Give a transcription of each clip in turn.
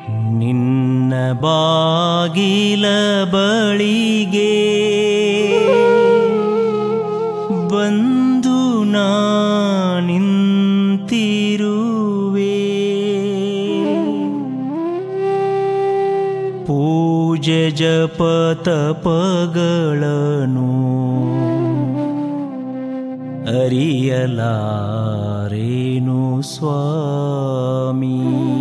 ನಿನ್ನ ಬಾಗಿಲ ಬಳಿಗೆ ಬಂದು ನಾ ನಿಂತಿರುವೆ. ಪೂಜೆ ಜಪ ತಪಗಳನ್ನು ಅರಿಯಲಾರೇನು ಸ್ವಾಮಿ.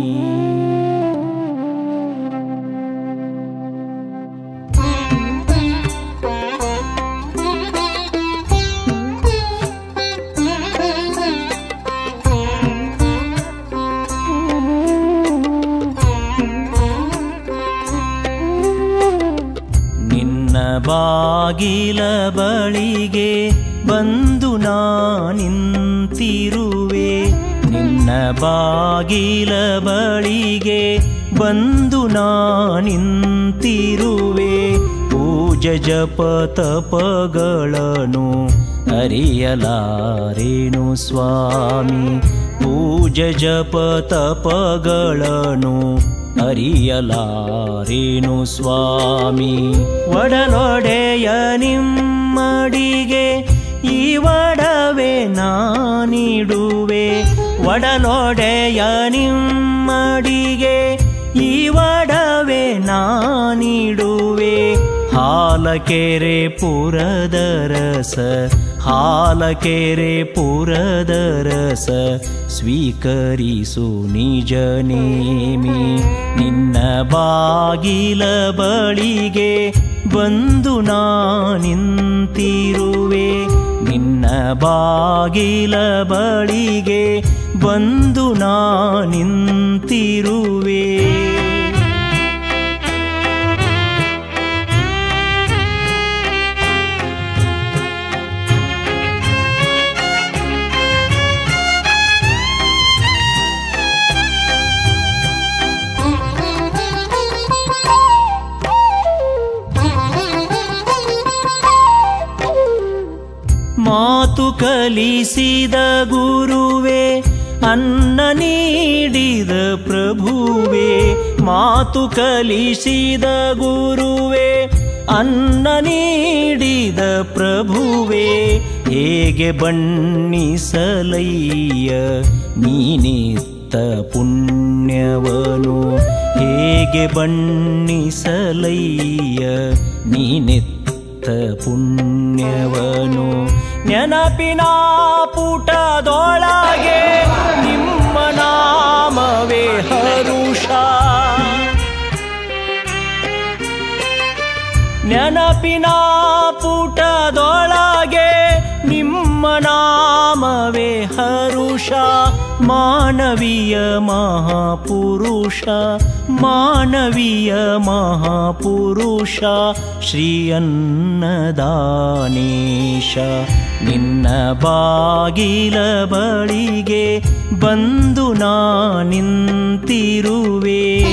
ಬಾಗಿಲ ಬಳಿಗೆ ಬಂದು ನಾ ನಿಂತಿರುವೆ. ನಿನ್ನ ಬಾಗಿಲ ಬಳಿಗೆ ಬಂದು ನಾ ನಿಂತಿರುವೆ. ಪೂಜೆ ಜಪ ತಪಗಳನ್ನು ಅರಿಯಲಾರೇನು ಸ್ವಾಮಿ. ಪೂಜೆ ಜಪ ತಪಗಳನ್ನು ಅರಿಯಲಾರೇನು ಸ್ವಾಮಿ. ಒಡಲೊಡೆಯ ನಿಮ್ಮಡಿಗೆ ಈ ಒಡವೆ ನಾನಿಡುವೆ. ಒಡಲೊಡೆಯ ನಿಮ್ಮಡಿಗೆ ಈ ಒಡವೆ ನಾನಿಡುವೆ. ಹಾಲಕೆರೆ ಪುರದರಸ ಹಾಲಕೆರೆ ಪುರದರಸ ಸ್ವೀಕರಿಸು ನಿಜ ನೇಮಿ. ನಿನ್ನ ಬಾಗಿಲ ಬಳಿಗೆ ಬಂದು ನಾ ನಿಂತಿರುವೆ. ನಿನ್ನ ಬಾಗಿಲ ಬಳಿಗೆ ಬಂದು ನಾ ನಿಂತಿರುವೆ. ಮಾತು ಕಲಿಸಿದ ಗುರುವೆ ಅನ್ನ ನೀಡಿದ ಪ್ರಭುವೆ. ಮಾತು ಕಲಿಸಿದ ಗುರುವೆ ಅನ್ನ ನೀಡಿದ ಪ್ರಭುವೆ. ಹೇಗೆ ಬಣ್ಣಿಸಲಯ್ಯ ನೀನಿತ್ತ ಪುಣ್ಯವನು. ಹೇಗೆ ಬಣ್ಣಿಸಲಯ್ಯ ನೀನಿತ್ತ ಪುಣ್ಯವನು. ನೆನಪಿನ ಪುಟದೊಳಗೆ ನಿಮ್ಮ ನಾಮವೇ ಹರುಷ. ನೆನಪಿನ ಪುಟದೊಳಗೆ ನಿಮ್ಮ ನಾಮವೇ ಹರುಷ. ಮಾನವೀಯ ಮಹಾಪುರುಷ ಮಾನವೀಯ ಮಹಾಪುರುಷ ಶ್ರೀ ಅನ್ನದಾನೇಶ. ನಿನ್ನ ಬಾಗಿಲ ಬಳಿಗೆ ಬಂದು ನಾ ನಿಂತಿರುವೆ.